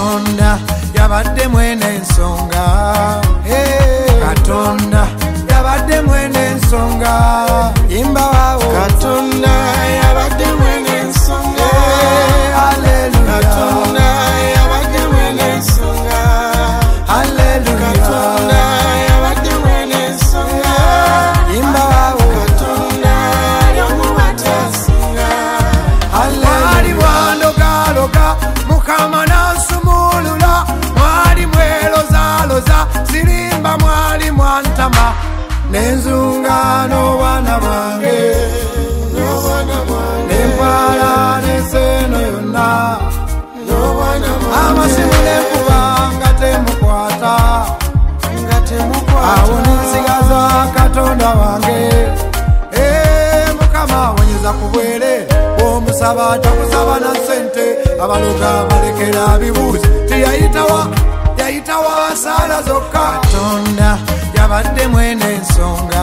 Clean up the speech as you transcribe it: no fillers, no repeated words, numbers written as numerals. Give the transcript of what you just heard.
Katonda yabadde mwene ensonga. Katonda yabadde mwene ensonga. Imba wawo Katonda yabadde mwene ensonga. Hallelujah. Katonda yabadde mwene ensonga. Hallelujah. Katonda yabadde mwene ensonga. Imba wawo Katonda yamuwatasinga. mwali mwandogaloga Mukama nansumulula. Mwali mwelozaloza sirimba mwali mwantama. Nenzungano bwana bwange nempala neseno yonna. Amasimu nenkuba nga temukwata. Awo nensigaza Katonda wange. Mukama wenyeza ku bwere bw'omusaba takusaba na ssente. Abaloga balekera bibuuzi tiyayitawa yayitawa saala zokka. Katonda yabadde mwene ensonga.